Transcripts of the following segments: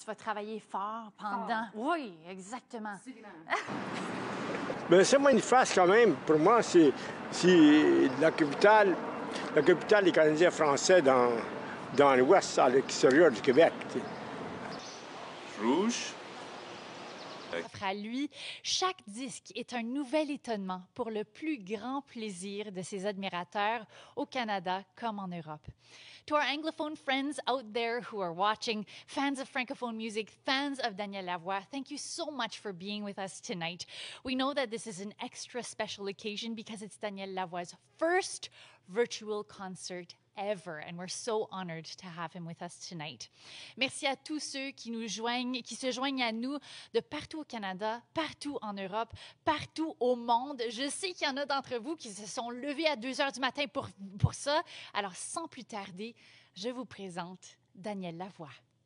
Tu vas travailler fort pendant... Oui, exactement. Mais Saint-Boniface, quand même, pour moi, c'est la capitale des Canadiens français dans l'Ouest, à l'extérieur du Québec. Rouge. Offre à lui, chaque disque est un nouvel étonnement pour le plus grand plaisir de ses admirateurs au Canada comme en Europe. To our Anglophone friends out there who are watching, fans of Francophone music, fans of Daniel Lavoie, thank you so much for being with us tonight. We know that this is an extra special occasion because it's Daniel Lavoie's first virtual concert ever, and we're so honored to have him with us tonight. Merci à tous ceux qui se joignent à nous de partout au Canada, partout en Europe, partout au monde. Je sais qu'il y en a d'entre vous qui se sont levés à 2 heures du matin pour ça. Alors, sans plus tarder, je vous présente Daniel Lavoie.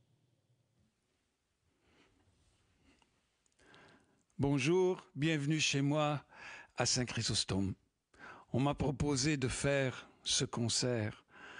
Bonjour, bienvenue chez moi à Saint-Chrysostome. On m'a proposé de faire ce concert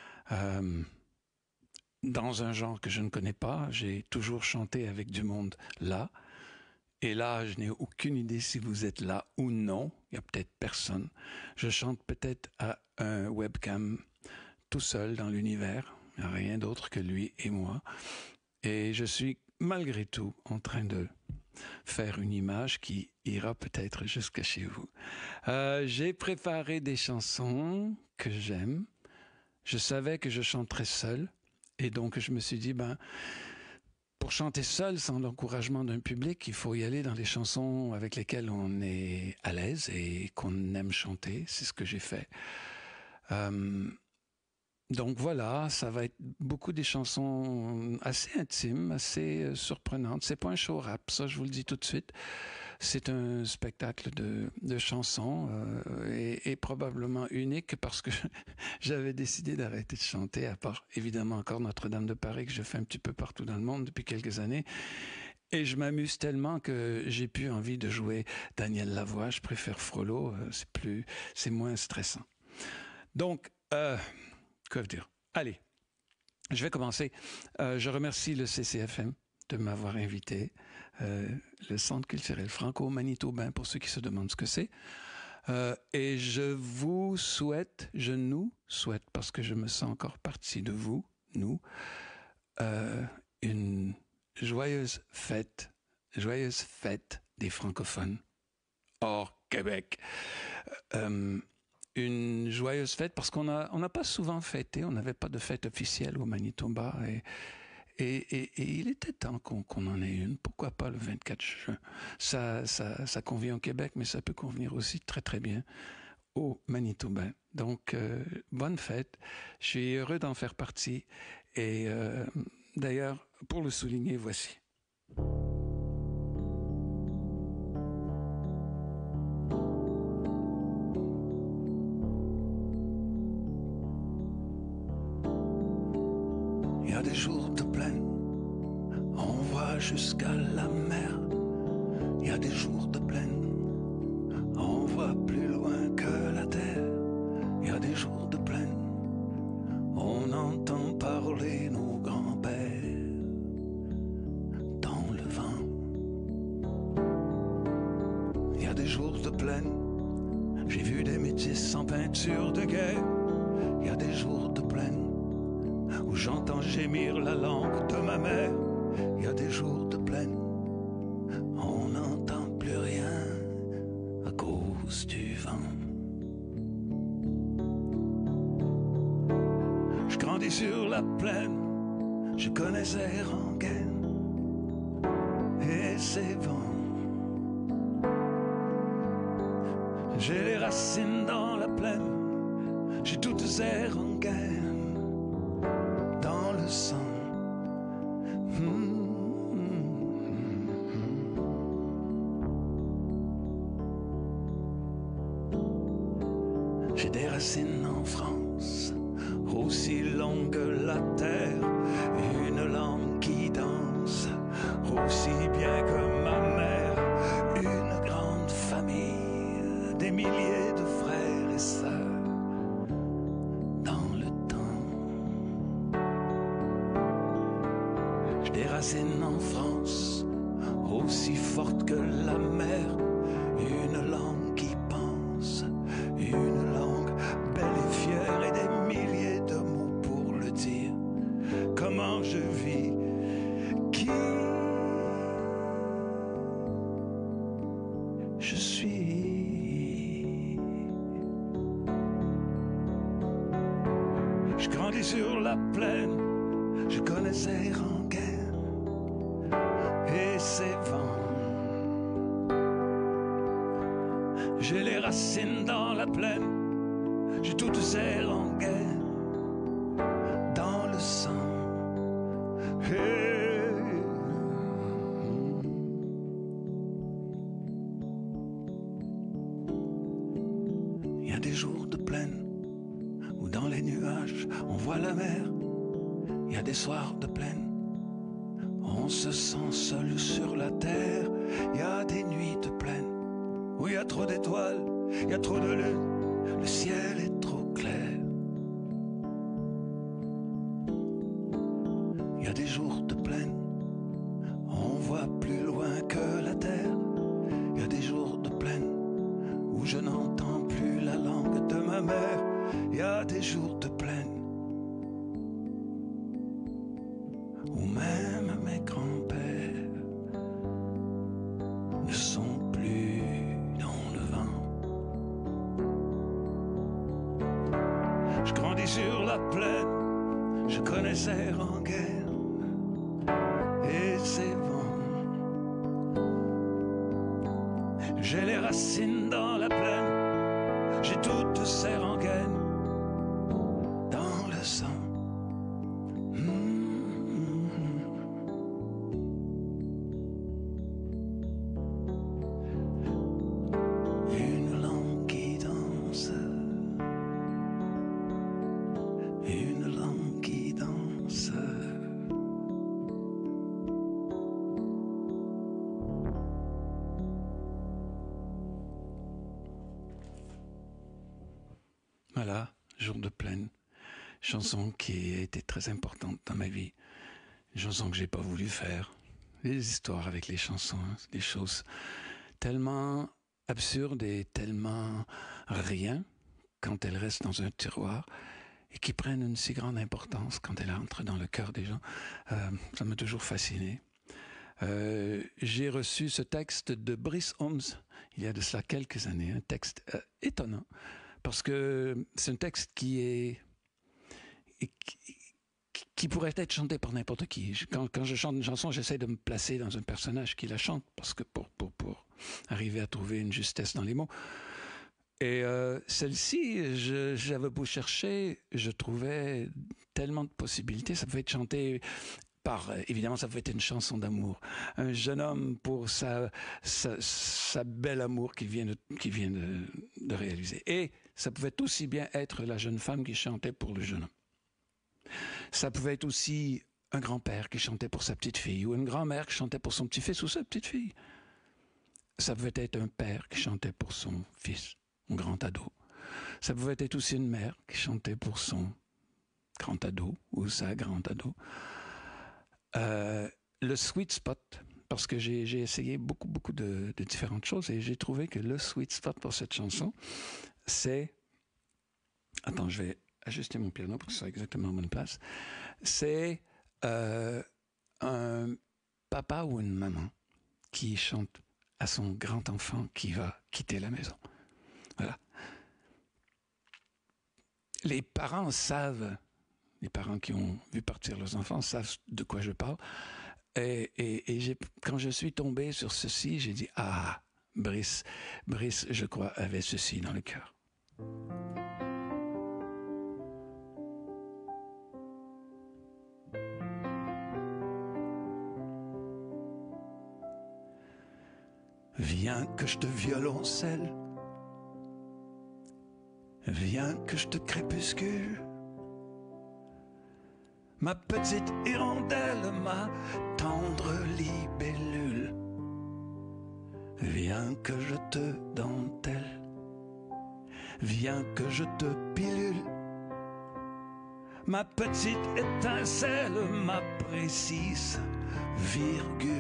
dans un genre que je ne connais pas. J'ai toujours chanté avec du monde là. Et là, je n'ai aucune idée si vous êtes là ou non. Il y a peut-être personne. Je chante peut-être à un webcam tout seul dans l'univers. Il n'y a rien d'autre que lui et moi. Et je suis malgré tout en train de faire une image qui ira peut-être jusqu'à chez vous. J'ai préparé des chansons que j'aime. Je savais que je chanterais seul et donc je me suis dit, pour chanter seul sans l'encouragement d'un public, il faut y aller dans les chansons avec lesquelles on est à l'aise et qu'on aime chanter. C'est ce que j'ai fait. Donc voilà, ça va être beaucoup des chansons assez intimes, assez surprenantes. C'est pas un show rap, ça je vous le dis tout de suite. C'est un spectacle de chansons et probablement unique parce que j'avais décidé d'arrêter de chanter, à part évidemment encore Notre-Dame de Paris que je fais un petit peu partout dans le monde depuis quelques années. Et je m'amuse tellement que j'ai plus envie de jouer Daniel Lavoie. Je préfère Frollo, c'est moins stressant. Donc, quoi dire? Allez, je vais commencer. Je remercie le CCFM de m'avoir invité, le Centre culturel franco-manitobain, pour ceux qui se demandent ce que c'est. Et je nous souhaite, parce que je me sens encore partie de vous, une joyeuse fête des francophones hors Québec. Une joyeuse fête parce qu'on n'a pas souvent fêté, on n'avait pas de fête officielle au Manitoba et il était temps qu'on en ait une. Pourquoi pas le 24 juin? Ça convient au Québec, mais ça peut convenir aussi très très bien au Manitoba. Donc, bonne fête. Je suis heureux d'en faire partie et d'ailleurs, pour le souligner, voici. Il y a des jours de plaine, on voit jusqu'à la mer. Il y a des jours de plaine, on voit plus loin que la terre. Il y a des jours de plaine, on entend parler nos grands-pères dans le vent. Il y a des jours de plaine, j'ai vu des métis sans peinture de guerre. Il y a des jours de plaine où j'entends gémir la langue de ma mère. Il y a des jours de plaine, on n'entend plus rien à cause du vent. Je grandis sur la plaine, je connaissais Rankin et ses vents. J'ai les racines dans la plaine, j'ai toutes ces rengaines dans le sang. J'ai des racines en France, aussi longue que la terre, une langue qui danse, aussi bien que ma mère, une grande famille, des milliers de frères et sœurs dans le temps. J'ai des racines en France, aussi forte que la mer, une langue qui pense, une langue belle et fière et des milliers de mots pour le dire. Comment je vis, qui je suis. Je grandis sur la plaine, je connaissais Ranguin et ses vents. J'ai les racines dans la plaine, j'ai toutes ces Ranguin dans le sang. Il y a des jours de plaine où dans les nuages on voit la mer. Il y a des soirs de plaine, on se sent seul sur la terre. Il y a des nuits de plaine où il y a trop d'étoiles, il y a trop de lune, le ciel est trop clair. Il y a des jours de plaine, on voit plus loin que la terre. Il y a des jours de plaine où je n'entends plus la langue de ma mère. Il y a des jours de plaine où même mes grands-pères ne sont plus dans le vent. Je grandis sur la plaine, je connaissais Ranguin et ses vents. J'ai les racines dans la plaine, j'ai toutes ces rengaines dans le sang. Une langue qui danse, une langue qui danse. Voilà, jour de plaine, chanson qui a été très importante dans ma vie, une chanson que j'ai pas voulu faire. Les histoires avec les chansons, des choses tellement absurdes et tellement rien quand elles restent dans un tiroir et qui prennent une si grande importance quand elles entrent dans le cœur des gens. Ça m'a toujours fasciné. J'ai reçu ce texte de Brice Holmes il y a de cela quelques années, un texte étonnant. Parce que c'est un texte qui pourrait être chanté par n'importe qui. Quand je chante une chanson, j'essaie de me placer dans un personnage qui la chante, parce que pour arriver à trouver une justesse dans les mots. Et celle-ci, j'avais beau chercher, je trouvais tellement de possibilités. Ça pouvait être chanté évidemment, ça pouvait être une chanson d'amour. Un jeune homme pour sa belle amour qu'il vient de réaliser. Et ça pouvait aussi bien être la jeune femme qui chantait pour le jeune homme. Ça pouvait être aussi un grand-père qui chantait pour sa petite fille, ou une grand-mère qui chantait pour son petit-fils ou sa petite fille. Ça pouvait être un père qui chantait pour son fils, un grand ado. Ça pouvait être aussi une mère qui chantait pour son grand ado ou sa grande ado. Le sweet spot, parce que j'ai essayé beaucoup de différentes choses et j'ai trouvé que le sweet spot pour cette chanson, c'est... Attends, je vais ajuster mon piano pour que ce soit exactement à bonne place. C'est un papa ou une maman qui chante à son grand enfant qui va quitter la maison. Voilà. Les parents savent... Les parents qui ont vu partir leurs enfants savent de quoi je parle. Et quand je suis tombé sur ceci, j'ai dit, ah, Brice, je crois, avait ceci dans le cœur. Viens que je te violoncelle, viens que je te crépuscule. Ma petite hirondelle, ma tendre libellule. Viens que je te dentelle, viens que je te pilule. ma petite étincelle, ma précise virgule.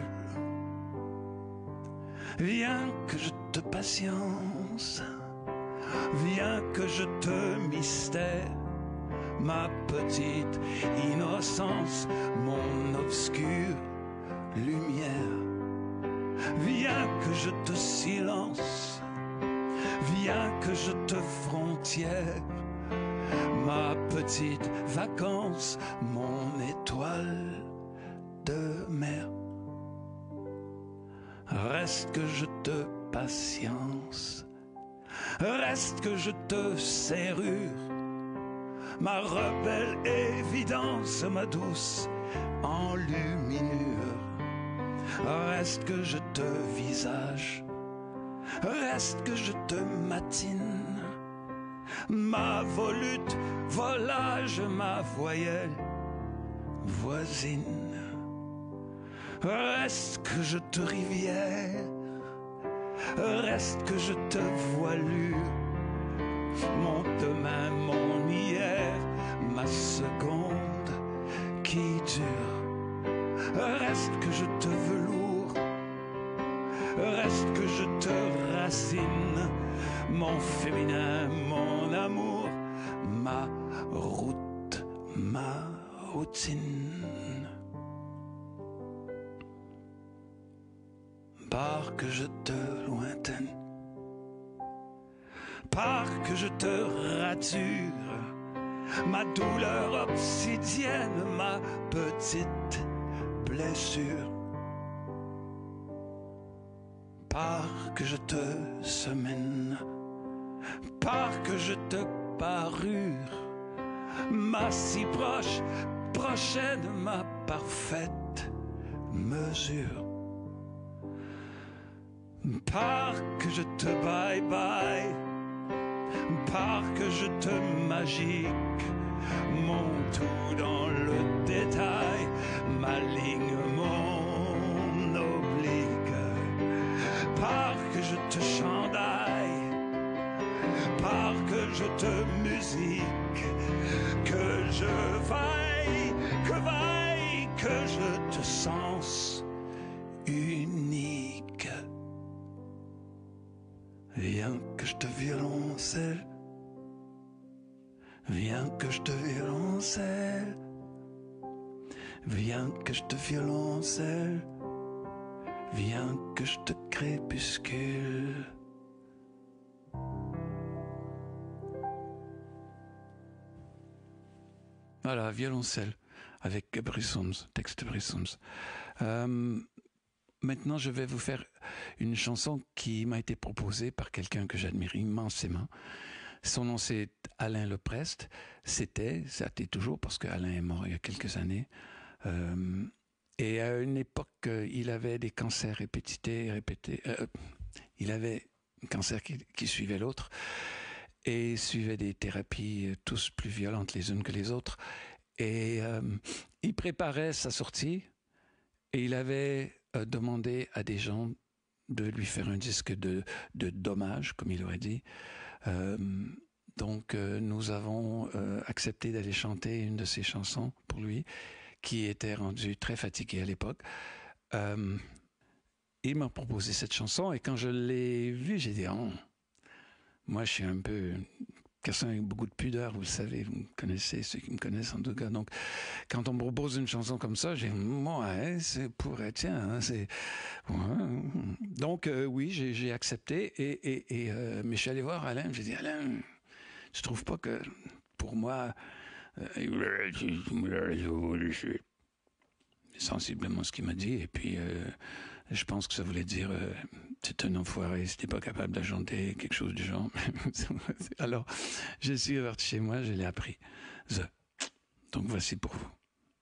Viens que je te patience, viens que je te mystère, ma petite innocence, mon obscure lumière. Viens que je te silence, viens que je te frontière, ma petite vacance, mon étoile de mer. Reste que je te patience, reste que je te serrure, ma rebelle évidence, ma douce enluminure. Reste que je te visage, reste que je te matine, ma volute volage, ma voyelle voisine. Reste que je te rivière, reste que je te voilure, mon demain, mon hier, ma seconde qui dure. Reste que je te velours, reste que je te racine, mon féminin, mon amour, ma route, ma routine. Par que je te lointaine, par que je te rature, ma douleur obsidienne, ma petite blessure. Par que je te semaine, par que je te parure, ma si proche, prochaine, ma parfaite mesure. Par que je te bye-bye, par que je te magique, mon tout dans le détail, ma ligne, mon oblique. Par que je te chandaille, par que je te musique, que je vaille, que je te sens unique. Viens que je te violoncelle, viens que je te violoncelle, viens que je te violoncelle, viens que je te crépuscule. Voilà, violoncelle avec Brissums, texte Brissums. Maintenant, je vais vous faire une chanson qui m'a été proposée par quelqu'un que j'admire immensément. Son nom, c'est Alain Leprest. Ça l'était toujours, parce qu'Alain est mort il y a quelques années. Et à une époque, il avait des cancers répétés. Il avait un cancer qui suivait l'autre et suivait des thérapies tous plus violentes les unes que les autres. Et il préparait sa sortie et il avait demandé à des gens de lui faire un disque de d'hommage, comme il aurait dit. Donc, nous avons accepté d'aller chanter une de ses chansons pour lui, qui était rendu très fatigué à l'époque. Il m'a proposé cette chanson et quand je l'ai vue, j'ai dit oh, moi je suis un peu quelqu'un avec beaucoup de pudeur, vous le savez, vous me connaissez, ceux qui me connaissent en tout cas. Donc quand on me propose une chanson comme ça, j'ai dit ouais, c'est pour tiens, hein, c'est ouais. Donc oui, j'ai accepté mais je suis allé voir Alain, j'ai dit Alain, tu trouves pas que pour moi sensiblement ce qu'il m'a dit, et puis je pense que ça voulait dire c'est un enfoiré, si t'es pas capable de chanter, quelque chose du genre. Alors je suis reparti chez moi, je l'ai appris. Donc voici pour vous.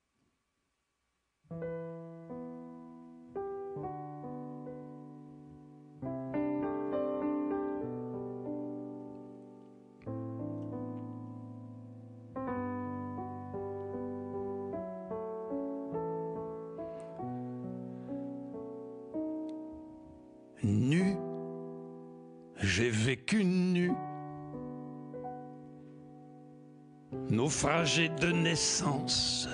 Nu, j'ai vécu nu naufragé de naissance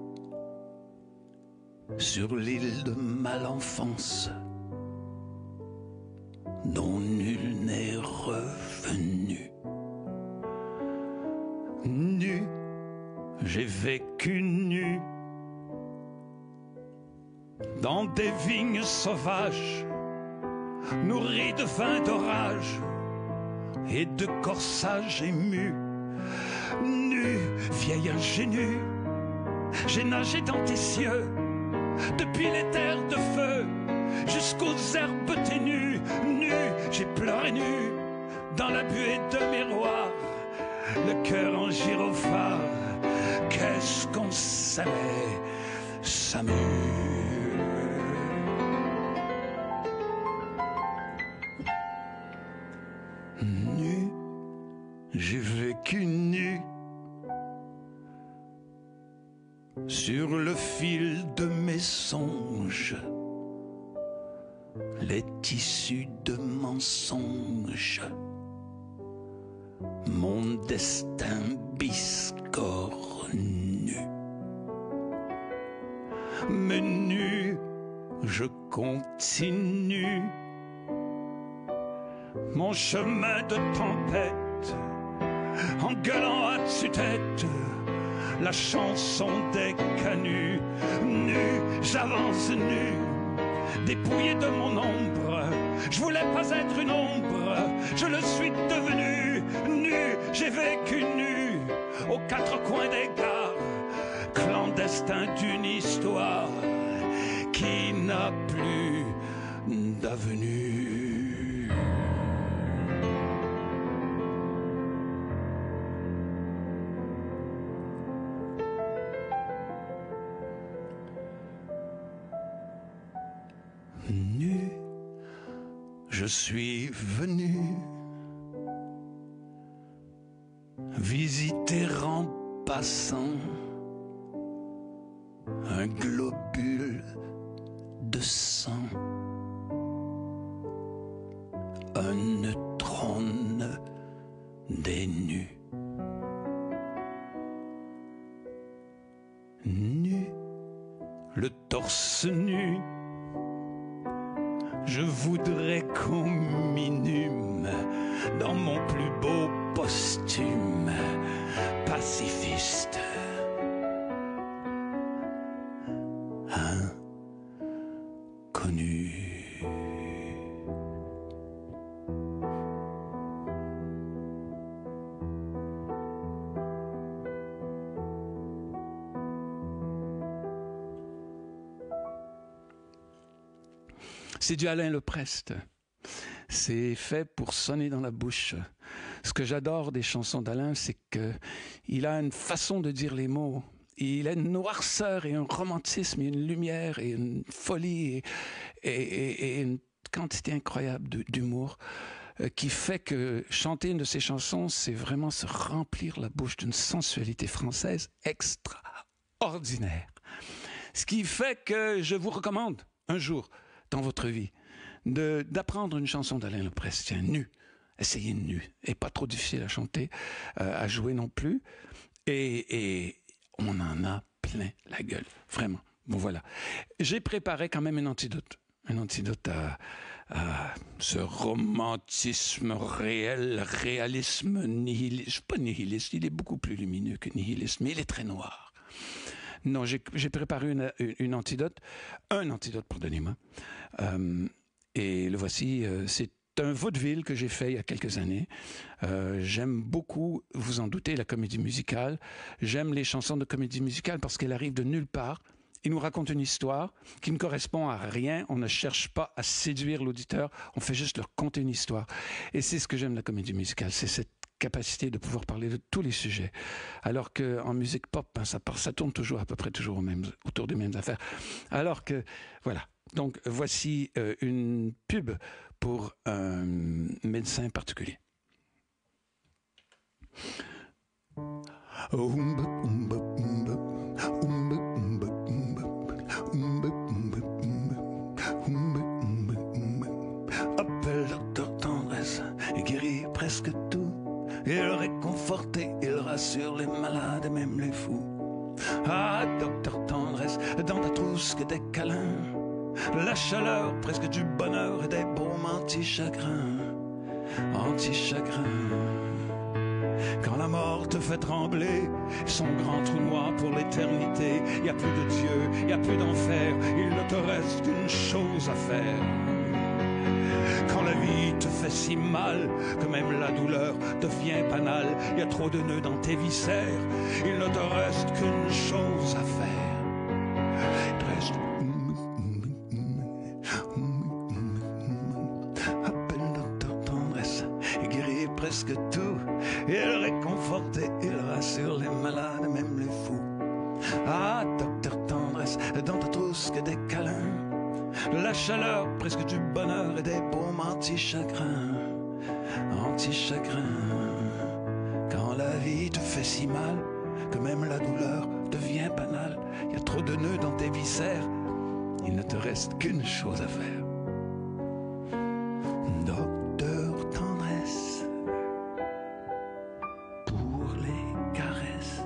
sur l'île de Malenfance, dont nul n'est revenu. Nu, j'ai vécu nu dans des vignes sauvages, nourries de vin d'orage et de corsages émus. Nu, vieil ingénu, j'ai nagé dans tes cieux, depuis les terres de feu jusqu'aux herbes ténues. Nu, j'ai pleuré nu dans la buée de miroir, le cœur en gyrophare. Qu'est-ce qu'on s'aimait, Samu. Nu, j'ai vécu nu sur le fil de mes songes, les tissus de mensonges, mon destin biscornu. Mais nu, je continue mon chemin de tempête, en gueulant à tue-tête la chanson des canuts. Nu, j'avance nu, dépouillé de mon ombre. Je voulais pas être une ombre, je le suis devenu. Nu, j'ai vécu nu, aux quatre coins des gares, clandestin d'une histoire qui n'a plus d'avenue. Nu, je suis venu visiter en passant un globule de sang, un neutrone des nus. Nu, le torse nu, je voudrais qu'on m'inhume dans mon plus beau posthume pacifiste. Inconnu. C'est du Alain Leprest. C'est fait pour sonner dans la bouche. Ce que j'adore des chansons d'Alain, c'est qu'il a une façon de dire les mots. Il a une noirceur et un romantisme, et une lumière et une folie et une quantité incroyable d'humour qui fait que chanter une de ses chansons, c'est vraiment se remplir la bouche d'une sensualité française extraordinaire. Ce qui fait que je vous recommande un jour dans votre vie d'apprendre une chanson d'Alain Leprest, tiens, nu. Essayez nu. Et pas trop difficile à chanter, à jouer non plus. Et on en a plein la gueule, vraiment. Bon, voilà. J'ai préparé quand même un antidote à ce romantisme réel, réalisme nihiliste. Pas nihiliste, il est beaucoup plus lumineux que nihiliste, mais il est très noir. Non, j'ai préparé un antidote, pardonnez-moi. Et le voici, c'est un vaudeville que j'ai fait il y a quelques années. J'aime beaucoup, vous en doutez, la comédie musicale. J'aime les chansons de comédie musicale parce qu'elles arrivent de nulle part. Ils nous racontent une histoire qui ne correspond à rien. On ne cherche pas à séduire l'auditeur. On fait juste leur conter une histoire. Et c'est ce que j'aime de la comédie musicale. C'est cette capacité de pouvoir parler de tous les sujets. Alors qu'en musique pop, ça tourne toujours à peu près toujours autour des mêmes affaires. Alors que, voilà. Donc, voici une pub pour un médecin particulier. Appelle docteur tendresse et guérit presque tout. Il réconforte, il rassure les malades et même les fous. Ah, docteur tendresse, dans ta trousse que des câlins, la chaleur presque du bonheur et des baumes anti-chagrin, anti-chagrin. Quand la mort te fait trembler, son grand trou noir pour l'éternité, y a plus de Dieu, y a plus d'enfer, il ne te reste qu'une chose à faire. Quand la vie te fait si mal que même la douleur devient banale, y a trop de nœuds dans tes viscères, il ne te reste qu'une chose à faire. Il te reste... Appelle docteur tendresse, il guérit presque tout, il réconforte et il rassure les malades, même les fous. Ah, docteur tendresse, dans ta trousse que des câlins, la chaleur presque du bonheur et des baumes anti-chagrin, anti-chagrin. Quand la vie te fait si mal que même la douleur devient banale, y a trop de nœuds dans tes viscères, il ne te reste qu'une chose à faire. Docteur tendresse, pour les caresses,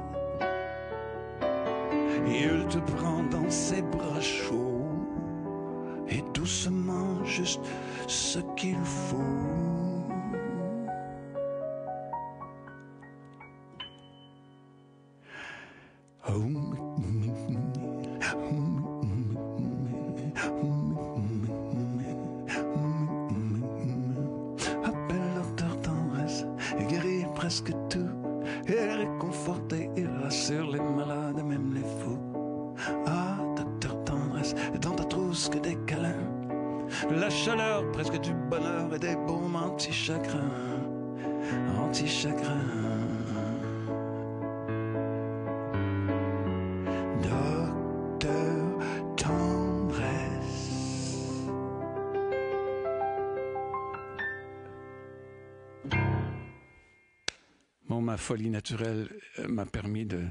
il te prend dans ses bras chauds et doucement juste ce qu'il faut. Appelle docteur tendresse, il guérit presque tout, il réconforte et il rassure les malades, même les fous. Ah, docteur tendresse, dans ta trousse que des câlins, la chaleur presque du bonheur et des baumes anti-chagrin, anti-chagrin. Docteur tendresse. Bon, ma folie naturelle m'a permis de...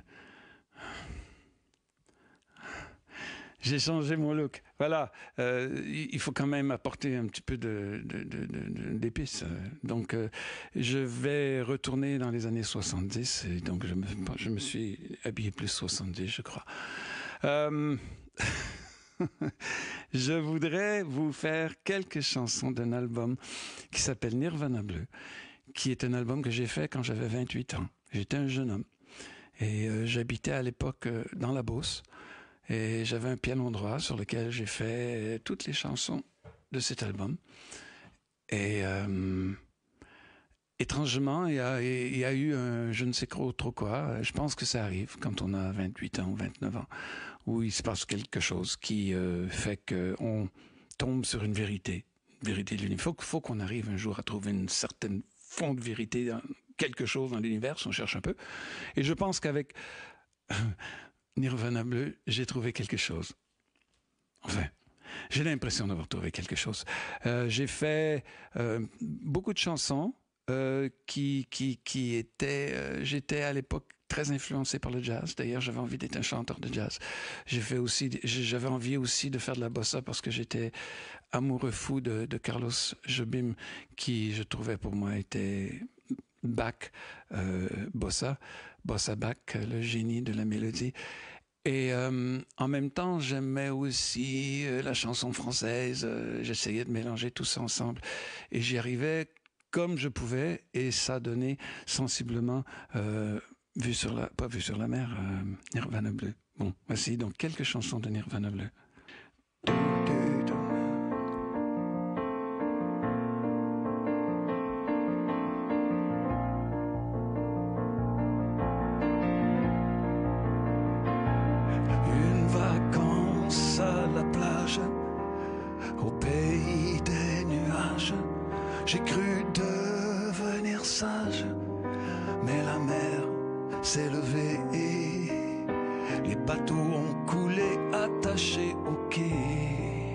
J'ai changé mon look. Voilà, il faut quand même apporter un petit peu d'épices. Donc, je vais retourner dans les années 70. Et donc, je me suis habillé plus 70, je crois. Je voudrais vous faire quelques chansons d'un album qui s'appelle Nirvana Bleu, qui est un album que j'ai fait quand j'avais 28 ans. J'étais un jeune homme et j'habitais à l'époque dans la Beauce. Et j'avais un piano droit sur lequel j'ai fait toutes les chansons de cet album. Et étrangement, il y a eu un je ne sais trop quoi. Je pense que ça arrive quand on a 28 ans ou 29 ans, où il se passe quelque chose qui fait qu'on tombe sur une vérité de l'univers. Il faut qu'on arrive un jour à trouver une certaine fond de vérité dans quelque chose dans l'univers, si on cherche un peu. Et je pense qu'avec... Nirvana Bleu, j'ai trouvé quelque chose. Enfin, j'ai l'impression d'avoir trouvé quelque chose. J'ai fait beaucoup de chansons qui étaient... j'étais à l'époque très influencé par le jazz. D'ailleurs, j'avais envie d'être un chanteur de jazz. J'avais envie aussi de faire de la bossa parce que j'étais amoureux fou de Carlos Jobim, qui, je trouvais pour moi, était Bach, bossa Bach, le génie de la mélodie. Et en même temps, j'aimais aussi la chanson française. J'essayais de mélanger tout ça ensemble. Et j'y arrivais comme je pouvais. Et ça donnait sensiblement, pas vue sur la mer, Nirvana Bleu. Bon, voici donc quelques chansons de Nirvana Bleu. Au pays des nuages, j'ai cru devenir sage, mais la mer s'est levée et les bateaux ont coulé attachés au quai.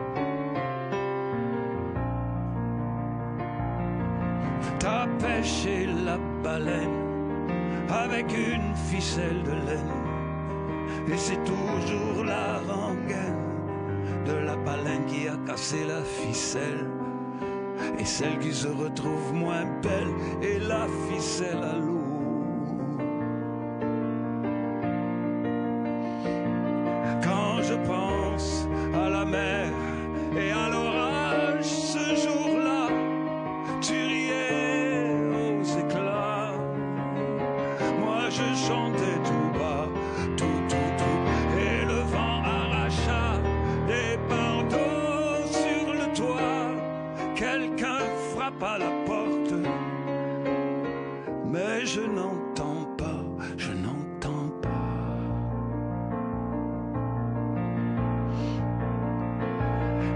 T'as pêché la baleine avec une ficelle de laine, et c'est toujours la rengaine de la baleine qui a cassé la ficelle, et celle qui se retrouve moins belle et la ficelle à l'eau.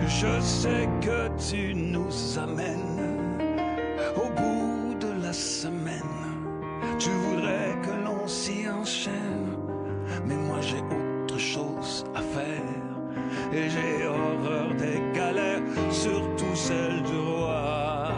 Je sais que tu nous amènes au bout de la semaine. Tu voudrais que l'on s'y enchaîne, mais moi j'ai autre chose à faire. Et j'ai horreur des galères, surtout celles du roi.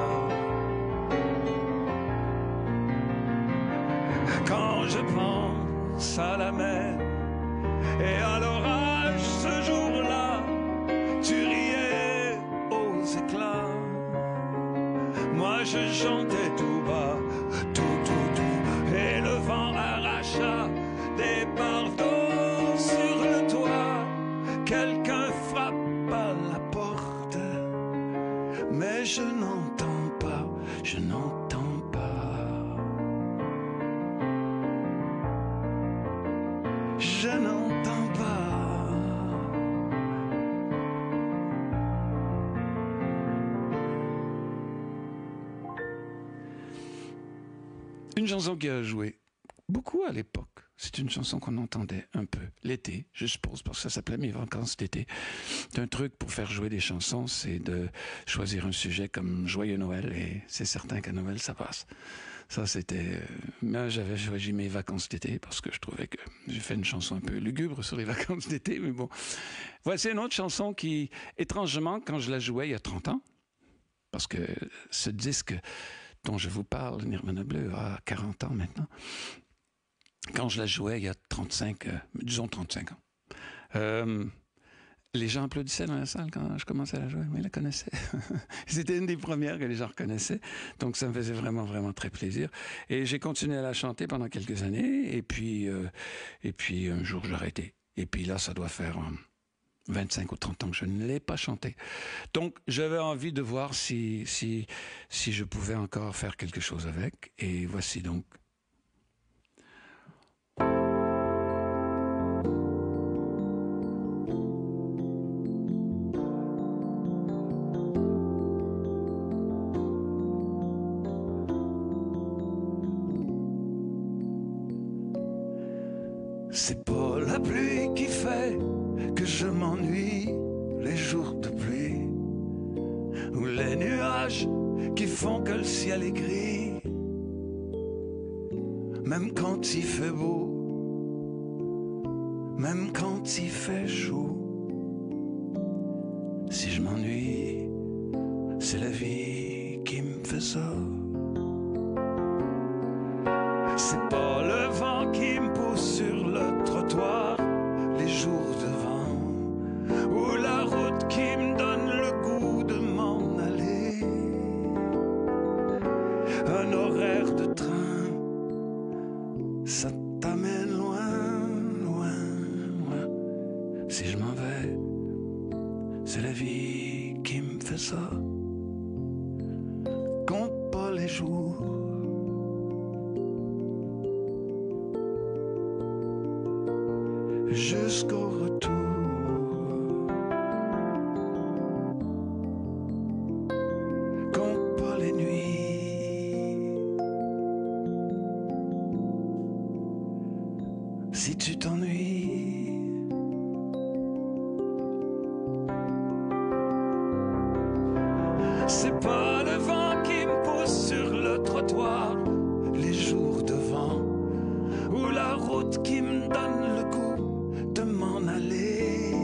Quand je pense à la mer et à l'orage ce jour-là, tu riais aux éclats. Moi je chantais tout bas, tout, et le vent arracha des bardeaux sur le toit. Quelqu'un frappe à la porte, mais je n'entends pas, je n'entends pas. Je n'entends pas. Une chanson qui a joué beaucoup à l'époque. C'est une chanson qu'on entendait un peu l'été, je suppose, parce que ça s'appelait Mes vacances d'été. C'est un truc pour faire jouer des chansons, c'est de choisir un sujet comme Joyeux Noël, et c'est certain qu'à Noël, ça passe. Ça, c'était... Moi, j'avais choisi Mes vacances d'été parce que je trouvais que j'ai fait une chanson un peu lugubre sur les vacances d'été, mais bon. Voici une autre chanson qui, étrangement, quand je la jouais il y a 30 ans, parce que ce disque dont je vous parle, Nirvana Bleu, a 40 ans maintenant, quand je la jouais il y a 35 ans, les gens applaudissaient dans la salle quand je commençais à la jouer, mais ils la connaissaient. C'était une des premières que les gens reconnaissaient, donc ça me faisait vraiment, vraiment très plaisir. Et j'ai continué à la chanter pendant quelques années, et puis un jour j'ai arrêté. Et puis là, ça doit faire 25 ou 30 ans que je ne l'ai pas chantée. Donc j'avais envie de voir si je pouvais encore faire quelque chose avec, et voici donc. C'est pas la pluie qui fait que je m'ennuie, les jours de pluie, ou les nuages qui font que le ciel est gris. Même quand il fait beau, même quand il fait chaud, si je m'ennuie, c'est la vie qui me fait ça. C'est pas le vent qui me pousse sur le trottoir, les jours de vent, ou la route qui me donne le goût de m'en aller. Un horaire de train, ça t'amène loin, loin, loin. Si je m'en vais, c'est la vie qui me fait ça. Compte pas les jours, jusqu'au retour. Compte pas les nuits. Si tu t'ennuies, c'est pas le vent qui me pousse sur le trottoir, les jours de vent, ou la route qui me donne le goût de m'en aller.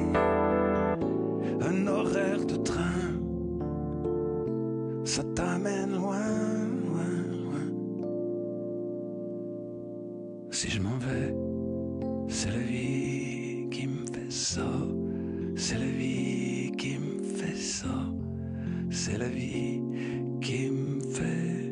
Un horaire de train, ça t'amène loin, loin, loin. Si je m'en vais, c'est la vie qui me fait ça. C'est la vie qui me fait ça. C'est la vie qui me fait.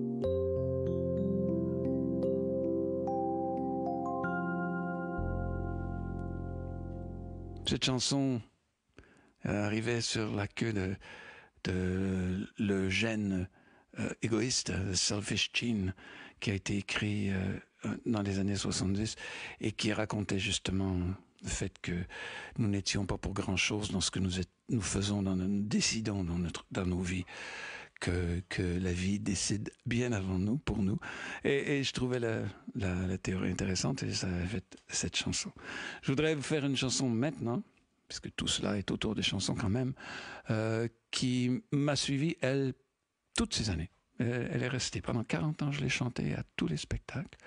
Cette chanson arrivait sur la queue de le gène égoïste, The Selfish Gene, qui a été écrit dans les années 70 et qui racontait justement le fait que nous n'étions pas pour grand-chose dans ce que nous faisons, nous décidons dans nos vies, que la vie décide bien avant nous, pour nous. Et je trouvais la théorie intéressante et ça a fait cette chanson. Je voudrais vous faire une chanson maintenant puisque tout cela est autour des chansons quand même, qui m'a suivi, elle, toutes ces années. Elle est restée. Pendant 40 ans, je l'ai chantée à tous les spectacles.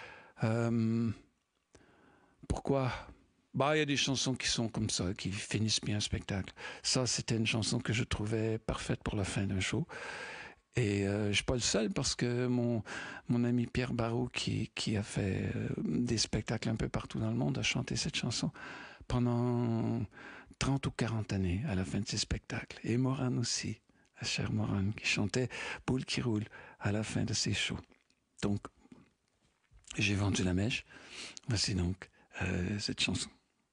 Pourquoi? Il y a des chansons qui sont comme ça, qui finissent bien un spectacle. Ça, c'était une chanson que je trouvais parfaite pour la fin d'un show. Et je ne suis pas le seul parce que mon ami Pierre Barrault, qui a fait des spectacles un peu partout dans le monde, a chanté cette chanson pendant 30 ou 40 années à la fin de ses spectacles. Et Morane aussi, la chère Morane, qui chantait Boule qui roule à la fin de ses shows. Donc, j'ai vendu la mèche. Voici donc cette chanson.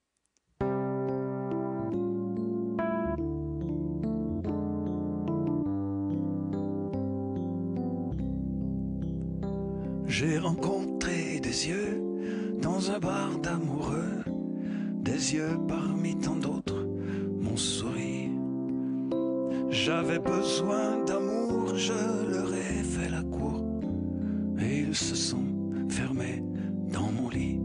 J'ai rencontré des yeux dans un bar d'amoureux, des yeux parmi tant d'autres m'ont souri. J'avais besoin d'amour, je leur ai fait la cour, et ils se sont fermés dans mon lit.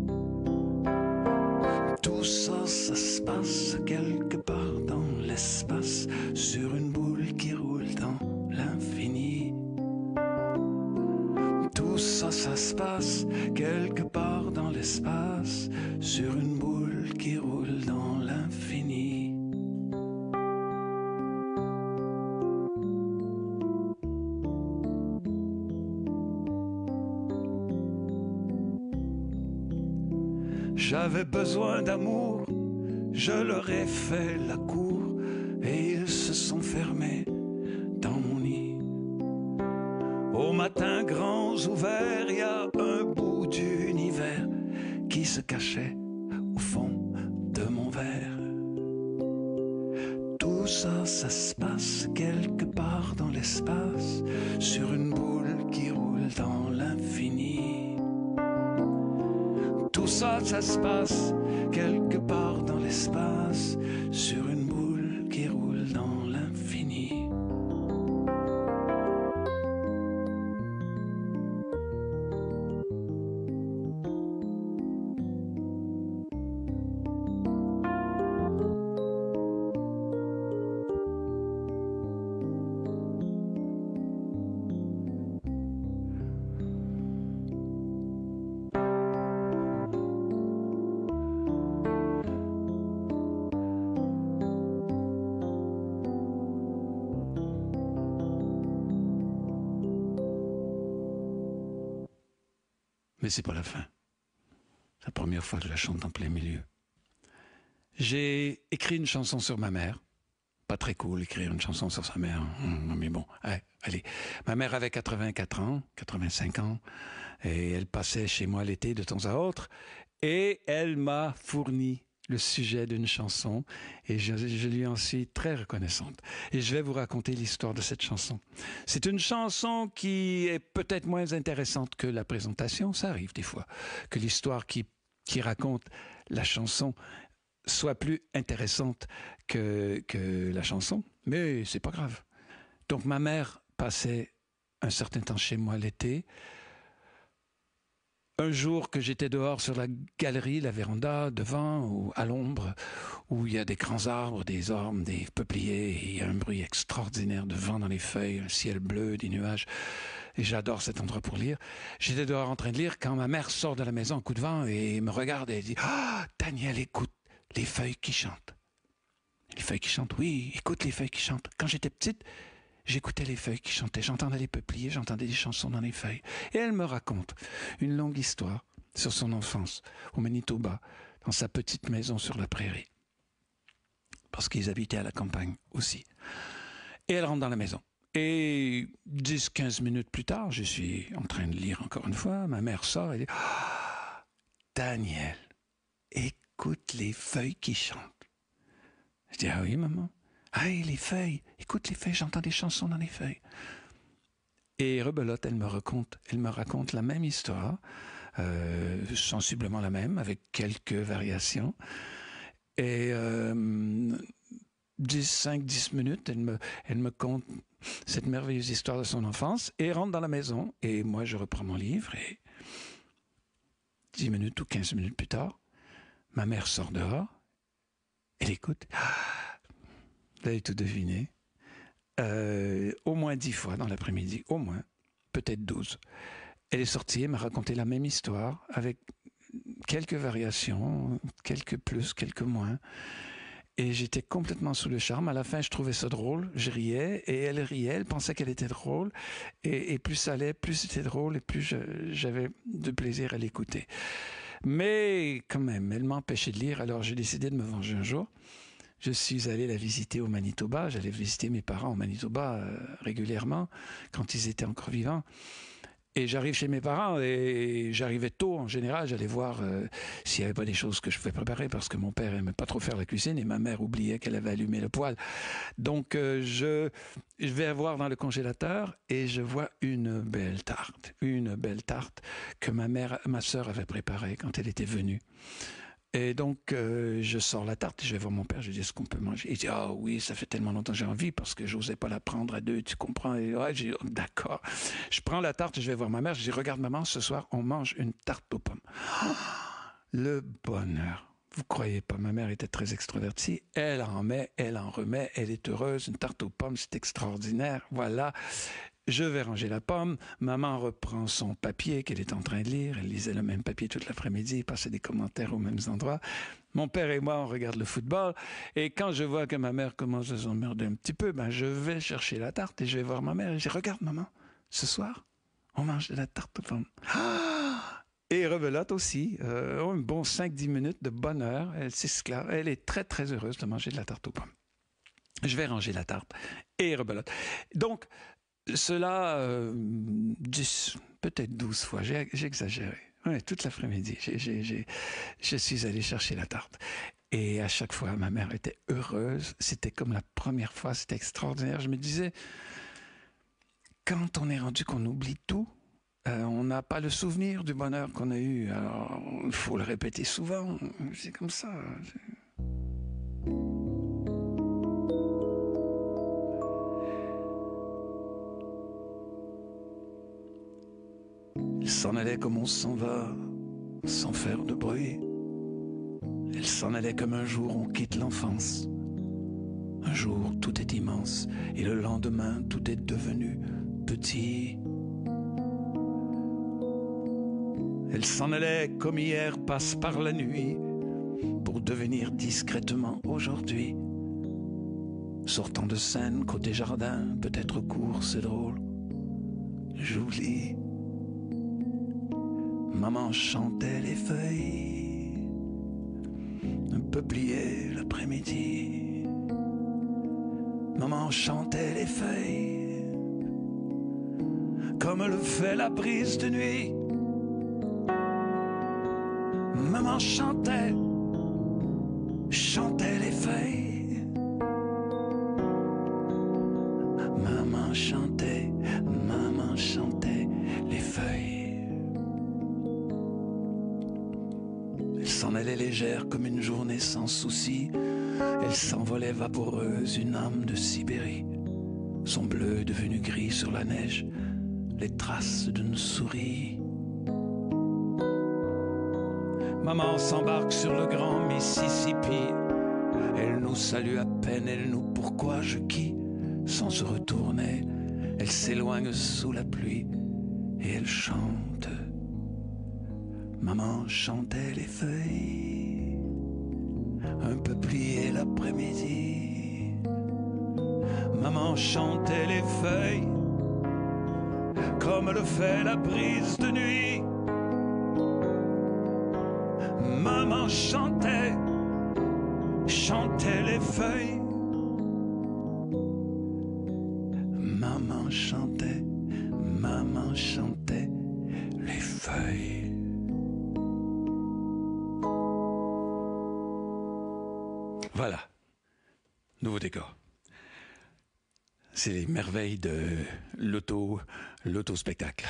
Tout ça, ça se passe quelque part dans l'espace, sur une boule qui roule dans l'infini. Tout ça, ça se passe quelque part dans l'espace, sur une boule qui roule dans l'infini. J'avais besoin d'amour, je leur ai fait la cour, et ils se sont fermés dans mon nid. Au matin grands ouverts, il y a un bout d'univers qui se cachait au fond de mon verre. Tout ça, ça se passe quelque part dans l'espace, sur une boule qui roule dans l'infini. Tout ça, ça se passe quelque part dans l'espace, sur une boule qui roule dans l'infini. Mais c'est pas la fin. C'est la première fois que je la chante en plein milieu. J'ai écrit une chanson sur ma mère. Pas très cool, écrire une chanson sur sa mère. Mais bon, allez. Ma mère avait 84 ans, 85 ans, et elle passait chez moi l'été de temps à autre, et elle m'a fourni le sujet d'une chanson, et je lui en suis très reconnaissante. Et je vais vous raconter l'histoire de cette chanson. C'est une chanson qui est peut-être moins intéressante que la présentation, ça arrive des fois, que l'histoire qui raconte la chanson soit plus intéressante que la chanson, mais c'est pas grave. Donc ma mère passait un certain temps chez moi l'été. Un jour que j'étais dehors sur la galerie, la véranda, devant ou à l'ombre, où il y a des grands arbres, des ormes, des peupliers, et il y a un bruit extraordinaire de vent dans les feuilles, un ciel bleu, des nuages, et j'adore cet endroit pour lire. J'étais dehors en train de lire quand ma mère sort de la maison en coup de vent et me regarde et dit « Ah, Daniel, écoute les feuilles qui chantent. » Les feuilles qui chantent, oui, écoute les feuilles qui chantent. Quand j'étais petite, j'écoutais les feuilles qui chantaient, j'entendais les peupliers, j'entendais des chansons dans les feuilles. Et elle me raconte une longue histoire sur son enfance au Manitoba, dans sa petite maison sur la prairie. Parce qu'ils habitaient à la campagne aussi. Et elle rentre dans la maison. Et 10-15 minutes plus tard, je suis en train de lire encore une fois, ma mère sort et dit « Daniel, écoute les feuilles qui chantent. » Je dis « Ah oui, maman. » « Ah, les feuilles, écoute les feuilles, j'entends des chansons dans les feuilles. » Et rebelote, elle me raconte la même histoire, sensiblement la même, avec quelques variations. Et 5-10 minutes, elle me conte cette merveilleuse histoire de son enfance et rentre dans la maison. Et moi, je reprends mon livre et 10 minutes ou 15 minutes plus tard, ma mère sort dehors Elle écoute. Vous avez tout deviné. Au moins 10 fois dans l'après-midi, au moins, peut-être 12. Elle est sortie et m'a raconté la même histoire avec quelques variations, quelques plus, quelques moins. Et j'étais complètement sous le charme. À la fin, je trouvais ça drôle. Je riais et elle riait. Elle pensait qu'elle était drôle. Et plus ça allait, plus c'était drôle et plus j'avais de plaisir à l'écouter. Mais quand même, elle m'empêchait de lire. Alors j'ai décidé de me venger un jour. Je suis allé la visiter au Manitoba. J'allais visiter mes parents au Manitoba régulièrement quand ils étaient encore vivants. Et j'arrive chez mes parents et j'arrivais tôt en général. J'allais voir s'il n'y avait pas des choses que je pouvais préparer parce que mon père n'aimait pas trop faire la cuisine et ma mère oubliait qu'elle avait allumé le poêle. Donc je vais voir dans le congélateur et je vois une belle tarte que ma sœur avait préparée quand elle était venue. Et donc, je sors la tarte et je vais voir mon père. Je dis, est-ce qu'on peut manger? Il dit, ah oui, ça fait tellement longtemps que j'ai envie parce que j'osais pas la prendre à deux, tu comprends? Et ouais, j'ai dit, oh, d'accord. Je prends la tarte et je vais voir ma mère. Je dis, regarde maman, ce soir, on mange une tarte aux pommes. Oh, le bonheur. Vous croyez pas, ma mère était très extravertie. Elle en met, elle en remet, elle est heureuse. Une tarte aux pommes, c'est extraordinaire. Voilà. Je vais ranger la pomme. Maman reprend son papier qu'elle est en train de lire. Elle lisait le même papier toute l'après-midi, passait des commentaires aux mêmes endroits. Mon père et moi, on regarde le football. Et quand je vois que ma mère commence à s'emmerder un petit peu, je vais chercher la tarte et je vais voir ma mère. Et je dis, regarde maman, ce soir, on mange de la tarte aux pommes. Et rebelote aussi. Un bon 5-10 minutes de bonheur. Elle s'esclave. Elle est très, très heureuse de manger de la tarte aux pommes. Je vais ranger la tarte et rebelote. Donc, cela, 10, peut-être 12 fois, j'ai exagéré. Ouais, toute l'après-midi, je suis allé chercher la tarte. Et à chaque fois, ma mère était heureuse. C'était comme la première fois, c'était extraordinaire. Je me disais, quand on est rendu qu'on oublie tout, on n'a pas le souvenir du bonheur qu'on a eu. Alors, il faut le répéter souvent. C'est comme ça. Elle s'en allait comme on s'en va, sans faire de bruit. Elle s'en allait comme un jour on quitte l'enfance. Un jour tout est immense et le lendemain tout est devenu petit. Elle s'en allait comme hier passe par la nuit pour devenir discrètement aujourd'hui. Sortant de scène côté jardin, peut-être court, c'est drôle. J'oublie. Maman chantait les feuilles, un peuplier l'après-midi. Maman chantait les feuilles, comme le fait la brise de nuit. Maman chantait les feuilles. Maman chantait les feuilles. Elle s'en allait légère comme une journée sans souci. Elle s'envolait vaporeuse, une âme de Sibérie. Son bleu devenu gris sur la neige, les traces d'une souris. Maman s'embarque sur le grand Mississippi. Elle nous salue à peine, elle nous pourquoi je qui, sans se retourner. Elle s'éloigne sous la pluie et elle chante. Maman chantait les feuilles, un peu plié l'après-midi. Maman chantait les feuilles, comme le fait la brise de nuit. Maman chantait les feuilles. Maman chantait les feuilles. Voilà, nouveau décor. C'est les merveilles de l'auto-spectacle.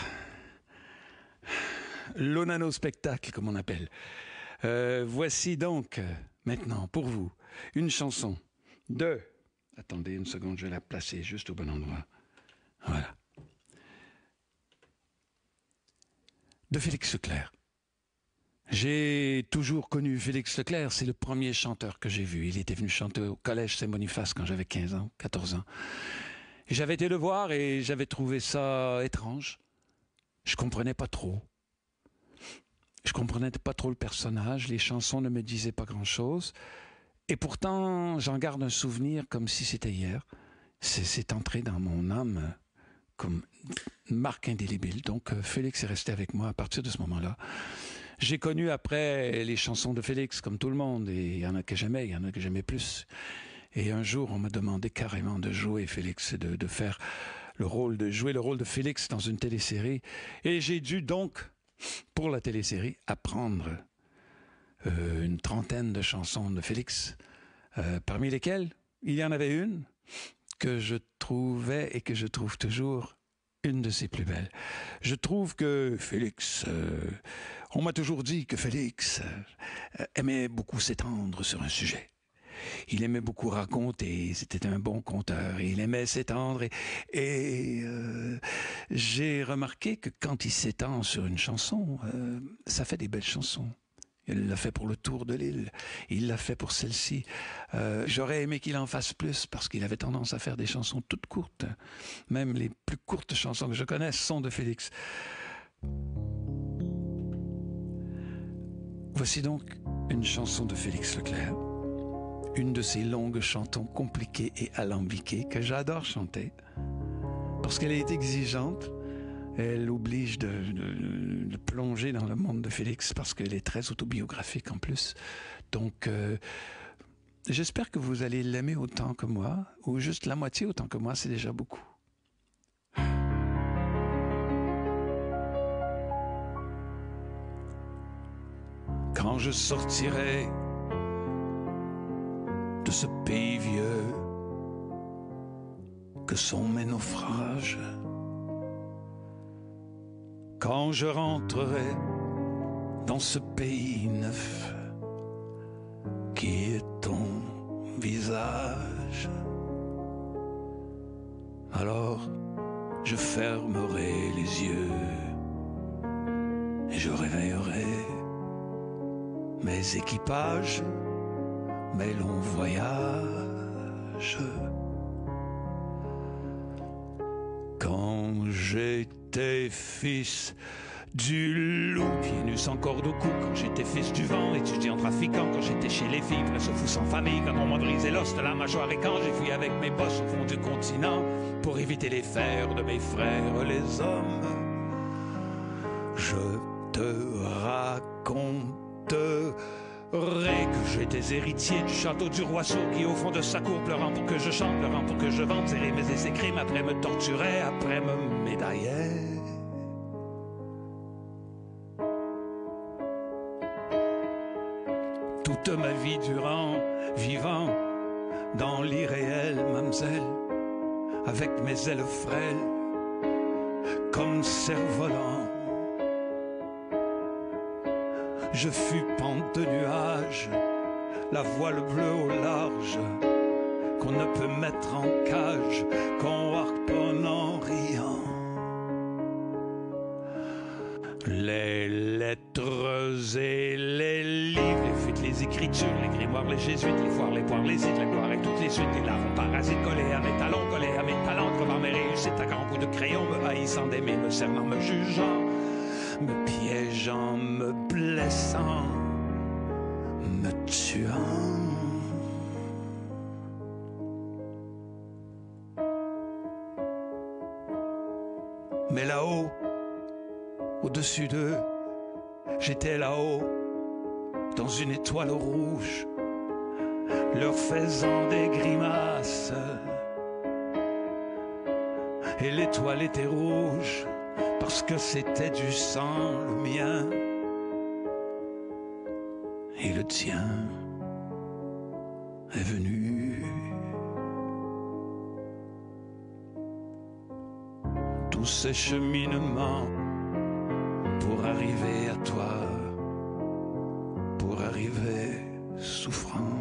L'onano-spectacle, comme on appelle. Voici donc, maintenant, pour vous, une chanson de... Attendez une seconde, je vais la placer juste au bon endroit. Voilà. De Félix Leclerc. J'ai toujours connu Félix Leclerc, c'est le premier chanteur que j'ai vu. Il était venu chanter au collège Saint-Boniface quand j'avais 15 ans, 14 ans. Et j'avais été le voir et j'avais trouvé ça étrange. Je comprenais pas trop. Je comprenais pas trop le personnage, les chansons ne me disaient pas grand-chose. Et pourtant, j'en garde un souvenir comme si c'était hier. C'est entré dans mon âme comme une marque indélébile. Donc, Félix est resté avec moi à partir de ce moment-là. J'ai connu après les chansons de Félix, comme tout le monde, et il y en a que j'aimais, il y en a que j'aimais plus. Et un jour, on m'a demandé carrément de jouer Félix, de faire jouer le rôle de Félix dans une télésérie. Et j'ai dû donc, pour la télésérie, apprendre une trentaine de chansons de Félix, parmi lesquelles il y en avait une que je trouvais et que je trouve toujours une de ses plus belles. Je trouve que Félix, on m'a toujours dit que Félix aimait beaucoup s'étendre sur un sujet. Il aimait beaucoup raconter, c'était un bon conteur, il aimait s'étendre et j'ai remarqué que quand il s'étend sur une chanson, ça fait des belles chansons. Il l'a fait pour le Tour de l'île, il l'a fait pour celle-ci. J'aurais aimé qu'il en fasse plus parce qu'il avait tendance à faire des chansons toutes courtes. Même les plus courtes chansons que je connaisse sont de Félix. Voici donc une chanson de Félix Leclerc. Une de ces longues chansons compliquées et alambiquées que j'adore chanter parce qu'elle est exigeante. Elle oblige de plonger dans le monde de Félix parce qu'elle est très autobiographique en plus. Donc, j'espère que vous allez l'aimer autant que moi, ou juste la moitié autant que moi, c'est déjà beaucoup. Quand je sortirai de ce pays vieux que sont mes naufrages, quand je rentrerai dans ce pays neuf qui est ton visage, alors je fermerai les yeux et je réveillerai mes équipages, mes longs voyages. Quand j'étais fils du loup, pieds nus sans corde au cou, quand j'étais fils du vent, étudiant trafiquant, quand j'étais chez les filles, presque fou sans famille, quand on m'a brisé l'os de la mâchoire et quand j'ai fui avec mes bosses au fond du continent pour éviter les fers de mes frères les hommes, je te raconterai que j'étais héritier du château du Roisseau qui au fond de sa cour pleurant pour que je chante, pleurant pour que je vende ses rimes et ses crimes, après me torturait, après me médaillait. Toute ma vie durant, vivant dans l'irréel, mamselle, avec mes ailes frêles, comme cerf-volant, je fus pente de nuages, la voile bleue au large, qu'on ne peut mettre en cage, qu'on harponne en riant. Les lettres et les livres, les fuites, les écritures, les grimoires, les jésuites, les foires, les poires, les hydres, la gloire et toutes les suites, les larves parasites collés à mes talons, collés à mes talents, crevant mes réussites à grands coups de crayon, me haïssant d'aimer, me servant, me jugeant, me piégeant, me blessant, me tuant. Mais là-haut, au-dessus d'eux, j'étais là-haut, dans une étoile rouge, leur faisant des grimaces. Et l'étoile était rouge, parce que c'était du sang, le mien et le tien est venu. Tous ces cheminements pour arriver à toi, pour arriver souffrant.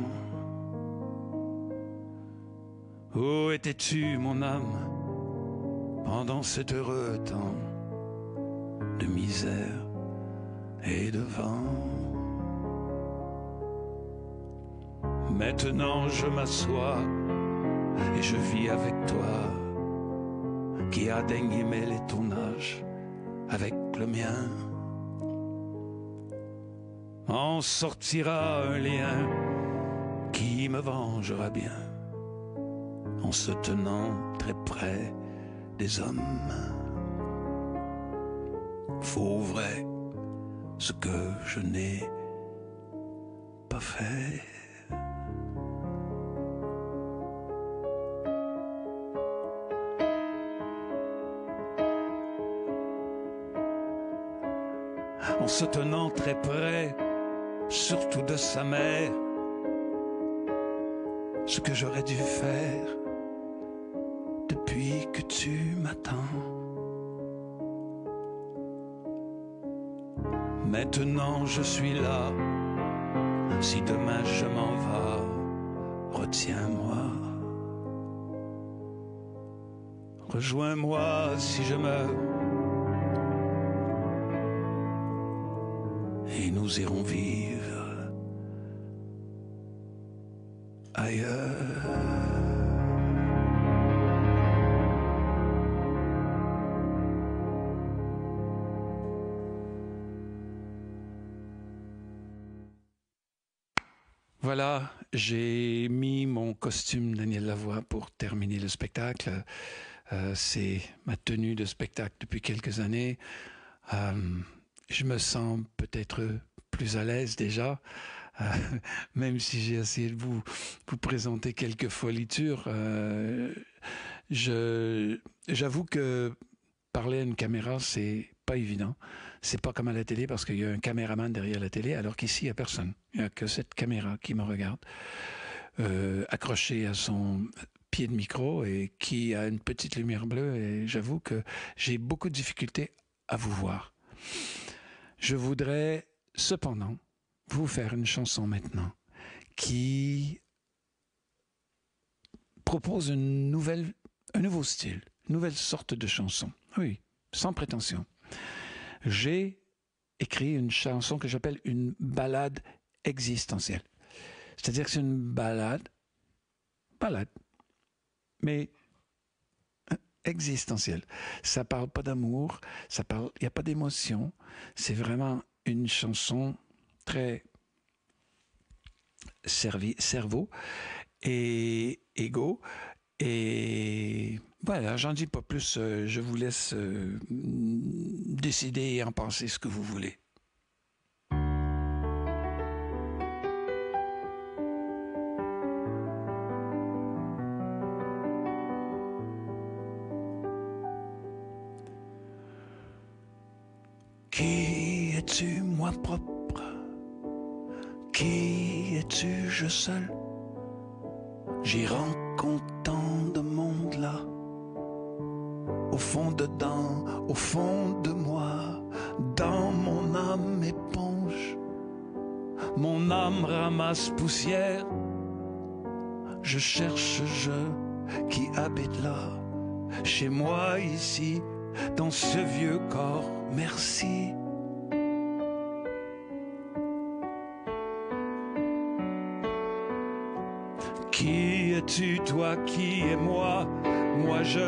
Où étais-tu, mon âme, pendant cet heureux temps de misère et devant. Maintenant je m'assois et je vis avec toi, qui a daigné mêler ton âge avec le mien. En sortira un lien qui me vengera bien, en se tenant très près des hommes. Faux vrai, ce que je n'ai pas fait. En se tenant très près, surtout de sa mère, ce que j'aurais dû faire depuis que tu m'attends. Maintenant je suis là, si demain je m'en vais, retiens-moi. Rejoins-moi si je meurs, et nous irons vivre ailleurs. Voilà, j'ai mis mon costume Daniel Lavoie pour terminer le spectacle. C'est ma tenue de spectacle depuis quelques années. Je me sens peut-être plus à l'aise déjà, même si j'ai essayé de vous présenter quelques folitures. J'avoue que parler à une caméra, c'est pas évident. C'est pas comme à la télé parce qu'il y a un caméraman derrière la télé, alors qu'ici, il n'y a personne. Il n'y a que cette caméra qui me regarde, accrochée à son pied de micro et qui a une petite lumière bleue. Et j'avoue que j'ai beaucoup de difficultés à vous voir. Je voudrais cependant vous faire une chanson maintenant qui propose un nouveau style, une nouvelle sorte de chanson. Oui, sans prétention. J'ai écrit une chanson que j'appelle une ballade existentielle. C'est-à-dire que c'est une ballade, mais existentielle. Ça parle pas d'amour, il n'y a pas d'émotion. C'est vraiment une chanson très cerveau et ego. Et voilà, j'en dis pas plus. Je vous laisse décider et en penser ce que vous voulez. Qui es-tu, moi propre? Qui es-tu, je seul? J'y rencontre tant de monde là, au fond dedans, au fond de moi, dans mon âme éponge. Mon âme ramasse poussière, je cherche je qui habite là, chez moi ici, dans ce vieux corps, merci. Qui es-tu, toi, qui es moi, moi je,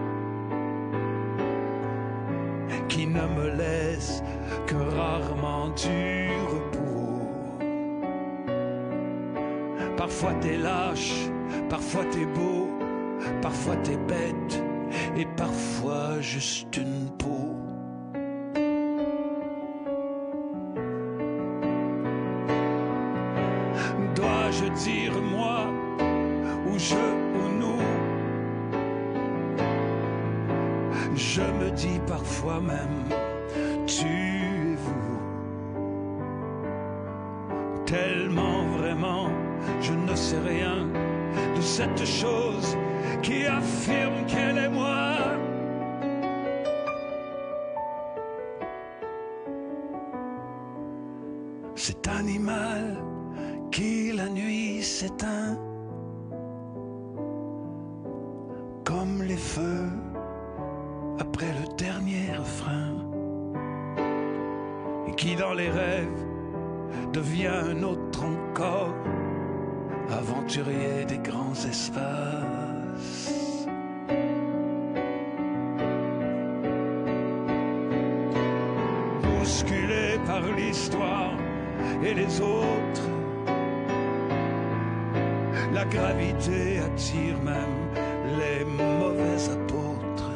qui ne me laisse que rarement du repos. Parfois t'es lâche, parfois t'es beau, parfois t'es bête, et parfois juste une peau. Dois-je dire moi, ou je ou nous? Je me dis parfois même tu et vous. Tellement vraiment je ne sais rien de cette chose qui affirme qu'elle est moi. Cet animal qui la nuit s'éteint comme les feux après le dernier refrain, et qui dans les rêves devient un autre encore, aventurier des grands espaces. Bousculé par l'histoire et les autres, la gravité attire même les mauvais apôtres.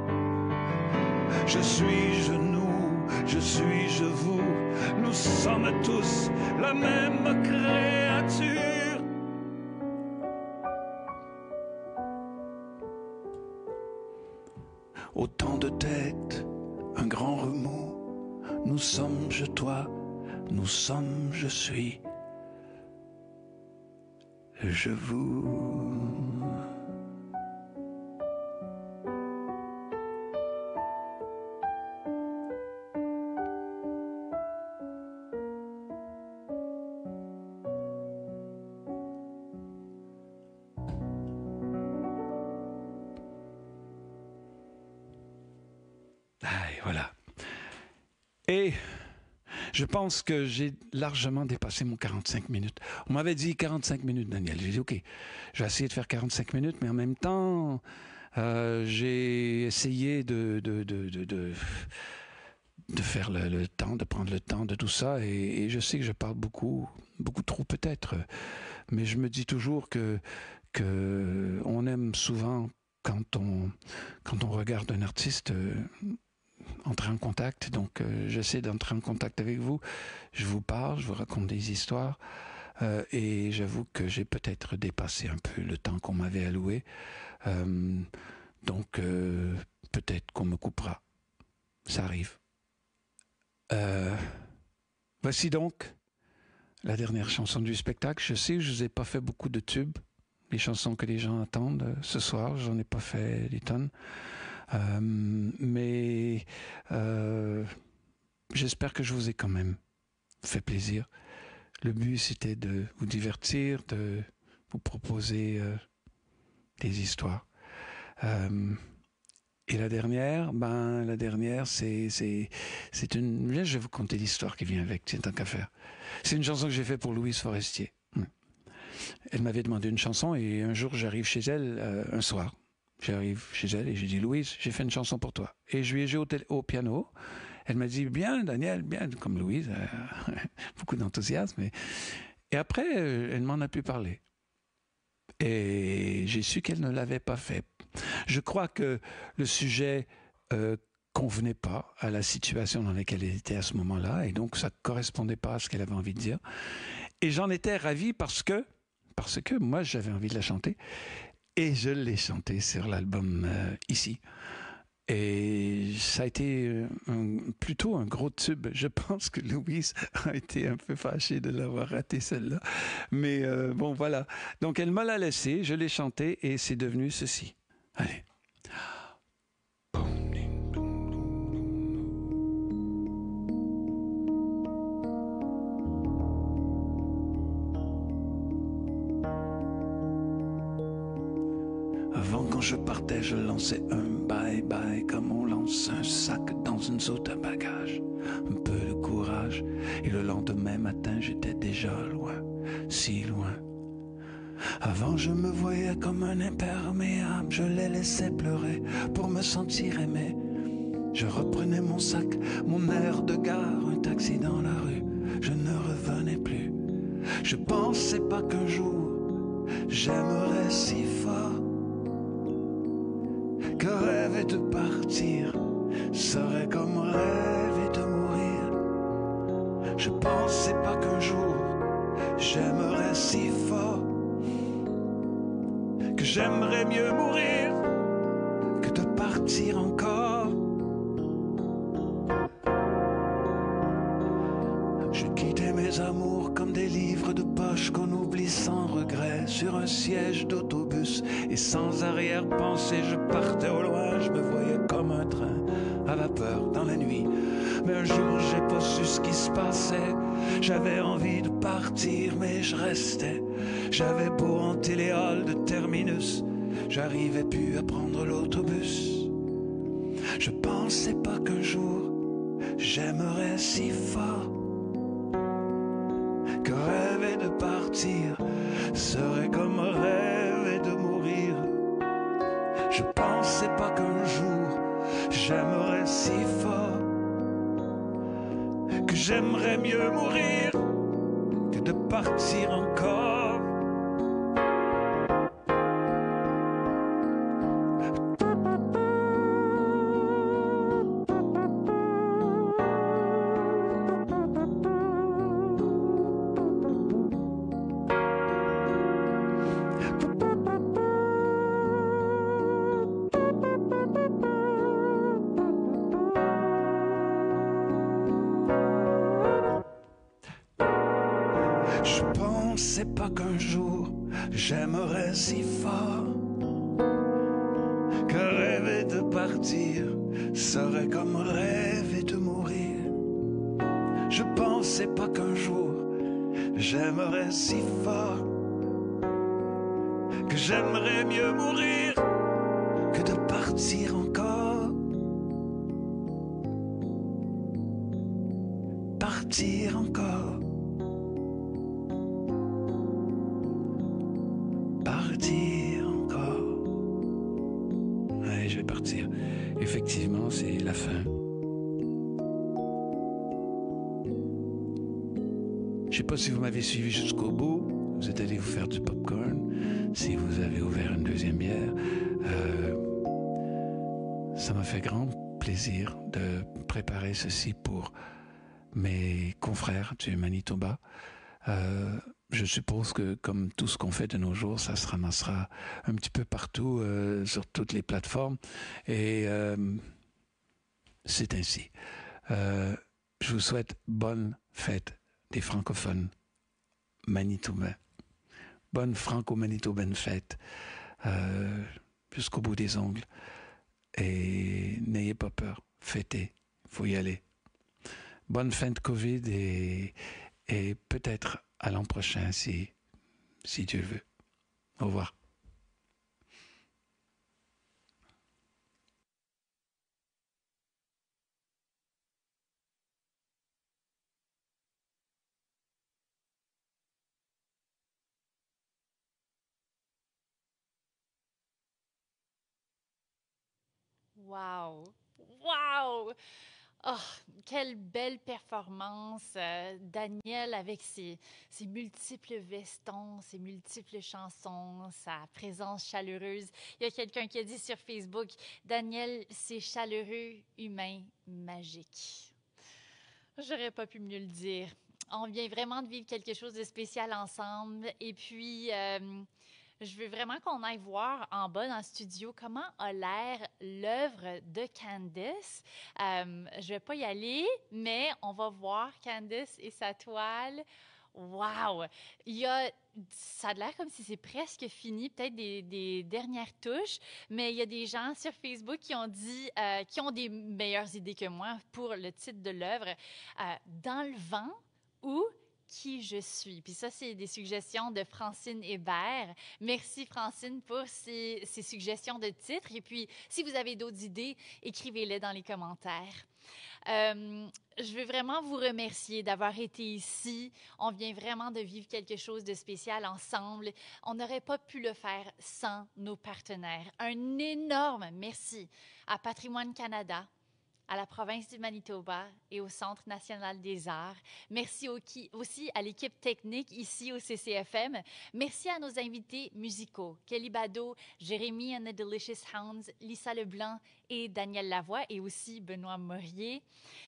Je suis nous, je suis vous, nous sommes tous la même créature. Autant de têtes, un grand remous, nous sommes je toi, nous sommes je suis, je vous. Voilà. Et je pense que j'ai largement dépassé mon 45 minutes. On m'avait dit 45 minutes, Daniel. J'ai dit, OK, je vais essayer de faire 45 minutes, mais en même temps, j'ai essayé de faire le temps, de prendre le temps de tout ça. Et je sais que je parle beaucoup trop peut-être. Mais je me dis toujours que on aime souvent, quand on regarde un artiste, entrer en contact. Donc, j'essaie d'entrer en contact avec vous. Je vous parle, je vous raconte des histoires. Et j'avoue que j'ai peut-être dépassé un peu le temps qu'on m'avait alloué. Donc, peut-être qu'on me coupera. Ça arrive. Voici donc la dernière chanson du spectacle. Je sais que je ne vous ai pas fait beaucoup de tubes. Les chansons que les gens attendent ce soir, j'en ai pas fait des tonnes. Mais j'espère que je vous ai quand même fait plaisir. Le but, c'était de vous divertir, de vous proposer des histoires. Et la dernière, c'est une... Je vais vous conter l'histoire qui vient avec, c'est tant qu'à faire. C'est une chanson que j'ai faite pour Louise Forestier. Elle m'avait demandé une chanson et un jour, j'arrive chez elle un soir. J'arrive chez elle et j'ai dit, Louise, j'ai fait une chanson pour toi. Et je lui ai joué au piano. Elle m'a dit, bien, Daniel, bien, comme Louise, beaucoup d'enthousiasme. Et après, elle m'en a plus parlé. Et j'ai su qu'elle ne l'avait pas fait. Je crois que le sujet convenait pas à la situation dans laquelle elle était à ce moment-là. Et donc, ça correspondait pas à ce qu'elle avait envie de dire. Et j'en étais ravi parce que moi, j'avais envie de la chanter. Et je l'ai chanté sur l'album ici. Et ça a été plutôt un gros tube. Je pense que Louise a été un peu fâchée de l'avoir raté celle-là. Mais bon, voilà. Donc elle m'a la laissée, je l'ai chantée et c'est devenu ceci. Allez. Avant, quand je partais, je lançais un bye-bye comme on lance un sac dans une soute à bagages. Un peu de courage et le lendemain matin, j'étais déjà loin, si loin. Avant, je me voyais comme un imperméable, je les laissais pleurer pour me sentir aimé. Je reprenais mon sac, mon air de gare, un taxi dans la rue, je ne revenais plus. Je pensais pas qu'un jour, j'aimerais si fort que rêver de partir serait comme rêver de mourir. Je pensais pas qu'un jour j'aimerais si fort que j'aimerais mieux mourir que de partir encore. Je quittais mes amours comme des livres de poche qu'on oublie sans regret sur un siège d'autobus et sans arrière-pensée je partais au loin, je me voyais comme un train à vapeur dans la nuit. Mais un jour j'ai pas su ce qui se passait, j'avais envie de partir mais je restais. J'avais beau hanter les halls de terminus, j'arrivais plus à prendre l'autobus. Je pensais pas qu'un jour J'aimerais si fort que rêver de partir serait comme rêver de mourir. Je pensais pas qu'un jour j'aimerais si fort que j'aimerais mieux mourir que de partir encore. Je pensais pas qu'un jour j'aimerais si fort que rêver de partir serait comme rêver de mourir. Je pensais pas qu'un jour j'aimerais si fort que j'aimerais mieux mourir que de partir encore. Partir encore. Partir encore. Allez, je vais partir. Effectivement, c'est la fin. Je sais pas si vous m'avez suivi jusqu'au bout. Vous êtes allé vous faire du popcorn. Si vous avez ouvert une deuxième bière. Ça m'a fait grand plaisir de préparer ceci pour mes confrères du Manitoba. Je suppose que, comme tout ce qu'on fait de nos jours, ça se ramassera un petit peu partout, sur toutes les plateformes. Et c'est ainsi. Je vous souhaite bonne fête des francophones manitobains. Bonne franco-manitobaine fête jusqu'au bout des ongles. Et n'ayez pas peur, fêtez, il faut y aller. Bonne fin de Covid et peut-être à l'an prochain si Dieu le veut. Au revoir. Wow! Wow! Oh, quelle belle performance, Daniel, avec ses multiples vestons, ses multiples chansons, sa présence chaleureuse. Il y a quelqu'un qui a dit sur Facebook, Daniel, c'est chaleureux, humain, magique. J'aurais pas pu mieux le dire. On vient vraiment de vivre quelque chose de spécial ensemble. Et puis, je veux vraiment qu'on aille voir en bas dans le studio comment a l'air l'œuvre de Candice. Je vais pas y aller, mais on va voir Candice et sa toile. Wow! Ça a l'air comme si c'est presque fini, peut-être des dernières touches, mais il y a des gens sur Facebook qui ont dit, qui ont des meilleures idées que moi pour le titre de l'œuvre. Dans le vent ou qui je suis. Puis ça, c'est des suggestions de Francine Hébert. Merci, Francine, pour ces suggestions de titres. Et puis, si vous avez d'autres idées, écrivez-les dans les commentaires. Je veux vraiment vous remercier d'avoir été ici. On vient vraiment de vivre quelque chose de spécial ensemble. On n'aurait pas pu le faire sans nos partenaires. Un énorme merci à Patrimoine Canada, à la province du Manitoba et au Centre national des arts. Merci aussi à l'équipe technique ici au CCFM. Merci à nos invités musicaux, Kelly Bado, Jérémy and the Delicious Hounds, Lisa Leblanc et Daniel Lavoie, et aussi Benoît Morier.